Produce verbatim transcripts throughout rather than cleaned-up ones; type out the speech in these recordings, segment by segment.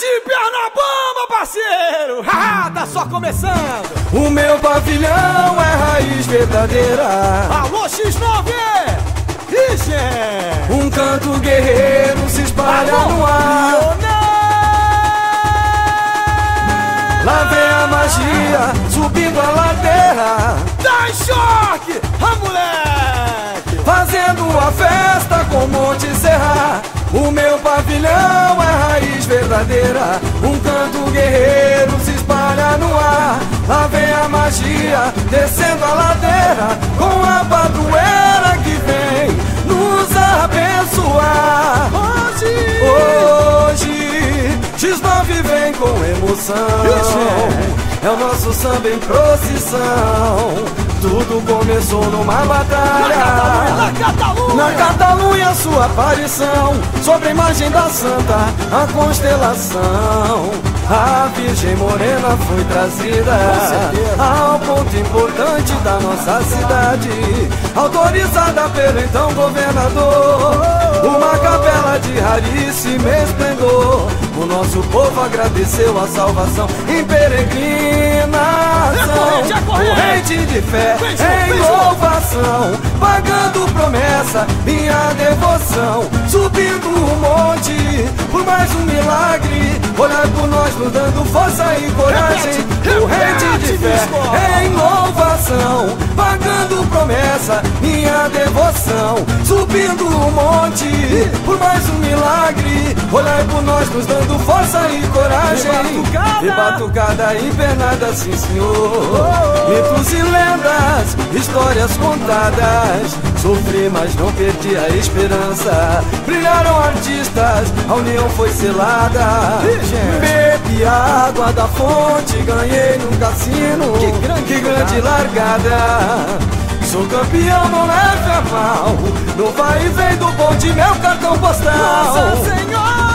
de perna bamba, parceiro! Haha, tá só começando! O meu pavilhão é raiz verdadeira. Alô, X nove! Ixi! Um canto guerreiro se espalha Alô, no ar. Lionel! Lá vem a magia, subindo a ladeira, Tá em choque, a moleque! fazendo uma festa com Monte Serra. O meu pavilhão é raiz verdadeira. Um canto guerreiro se espalha no ar. Lá vem a magia, descendo a ladeira, com a padroeira que vem nos abençoar. Hoje! Hoje, X nove vem com emoção. É o nosso samba em procissão. Tudo começou numa batalha Na Catalunha! na Catalunha, sua aparição, sobre a imagem da santa, a constelação. A Virgem Morena foi trazida ao ponto importante da nossa cidade, autorizada pelo então governador. Uma capela de raríssimo esplendor. O nosso povo agradeceu a salvação em peregrinação, corrente de fé em louvação, pagando promessa, minha devoção, subindo o monte por mais um milagre. Olhar por nós, nos dando força e coragem, corrente de fé em louvação, pagando promessa, minha devoção, subindo o monte por mais um milagre. Olhar por nós, nos dando força e coragem, e batucada e pernada, sim senhor. Mitos e lendas, histórias contadas. Sofri, mas não perdi a esperança. Brilharam artistas, a união foi selada. Bebi a água da fonte, ganhei no cassino. Que grande, que grande largada. Sou campeão, não leve a mal. No vai e vem do bonde, meu cartão postal. Nossa Senhora!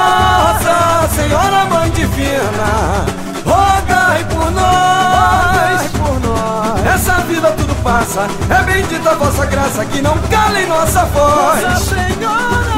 Nossa Senhora, Mãe Divina, rogai por nós. por nós! Essa vida tudo passa, é bendita a vossa graça, que não cale nossa voz. Nossa Senhora!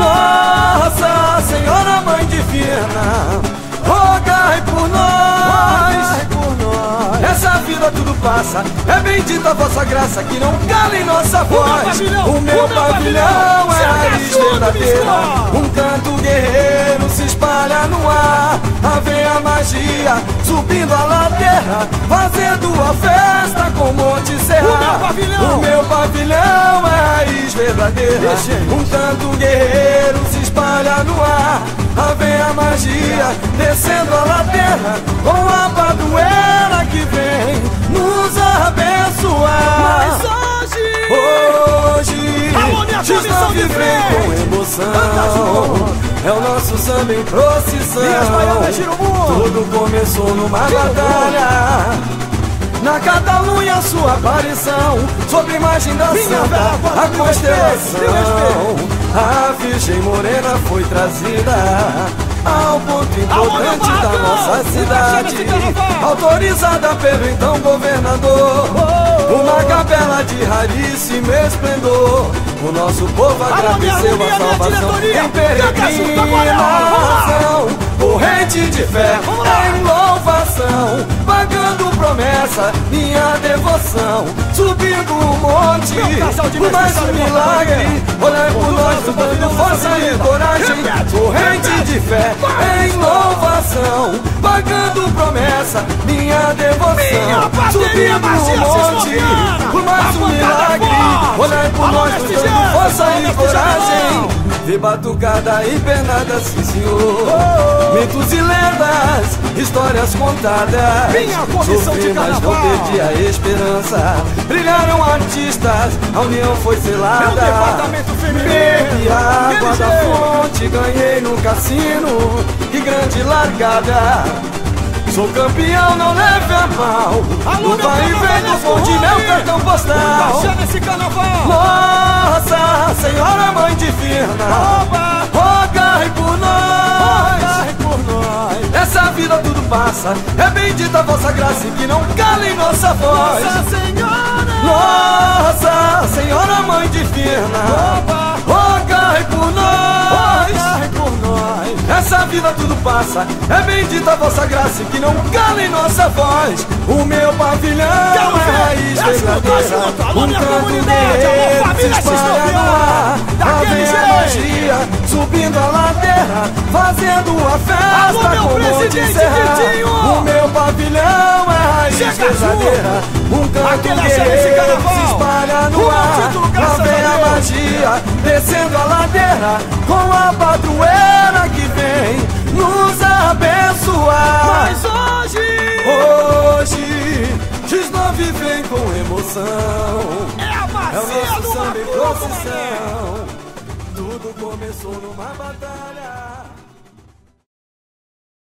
Nossa Senhora, Mãe Divina, rogai por nós. Rogai por nós! Essa vida tudo passa, é bendita a vossa graça, que não cale nossa voz. pavilhão, O meu o meu pavilhão pavilhão, é se raiz agachudo, verdadeira. biscoito. Um canto guerreiro se espalha no ar. Lá vem a magia, subindo a ladeira, fazendo a festa com Monte Serra. O meu pavilhão. O meu pavilhão é raiz verdadeira. Um canto guerreiro se espalha no ar. Lá vem a magia, descendo a ladeira, com a padroeira que vem nos abençoar. Mas hoje! Hoje, Alô, minha X comissão nove de vem frente. com emoção. Canta junto. É o nosso samba em procissão. E as baianas giram o mundo. Tudo começou numa Gira o batalha na Catalunha, sua aparição, sobre a imagem da Minha santa, bela, a mil respeito, mil constelação. respeito. A Virgem Morena foi trazida ao ponto importante Alô, da meu nossa barracão. cidade, Uma chama de carnaval. autorizada pelo então governador. Oh. Uma capela de raríssimo esplendor. O nosso povo minha agradeceu harmonia, a minha salvação diretoria. em Canta junto, agora, peregrinação, corrente de fé Vamos lá. em louvação, pagando promessa, minha devoção, subindo o monte Meu casal de por mais mestre um sabe milagre. Olhar por nós, nosso dando pavilhão, força nossa e vida. coragem, Repete, corrente repete. de fé em louvação, pagando promessa, minha devoção, Minha bateria, subindo macia, o monte cisnoviana. por mais A um pancada milagre. forte. Olhar por Alô, nós, mestre dando Jean, força alô, e mestre coragem. Jean. De batucada e pernada, sim senhor. Mitos e lendas, histórias contadas. Minha comissão Sofri, de mas não carnaval. perdi a esperança. Brilharam artistas, a união foi selada. Meu departamento feminino. Bebi a água Aquele da jeito. fonte, ganhei no cassino. Que grande largada. Sou campeão, não leve a mal. Alô, No meu vai e vem do carnavalesco bonde, meu Rony. cartão Tá postal. cheio esse carnaval! Nossa Senhora, Mãe Divina, Oba! rogai por nós. Rogai por nós! Essa vida tudo passa, é bendita a vossa graça, e que não cale nossa voz. Nossa Senhora! Nossa Senhora, Mãe Divina, Oba! rogai por nós. Rogai por nós! essa vida tudo passa. É bendita a vossa graça que não cala em nossa voz. O meu pavilhão é raiz verdadeira, um canto guerreiro se espalha no ar. Lá vem a magia subindo a ladeira, fazendo a festa com Monte Serra. O meu pavilhão é raiz verdadeira, um canto guerreiro se espalha no ar. Lá vem a magia descendo a ladeira, com a padroeira que vem nos abençoar. Mas hoje, hoje, X nove vem com emoção. é a É o bacia nosso do samba em Macumba, procissão. Tudo começou numa batalha.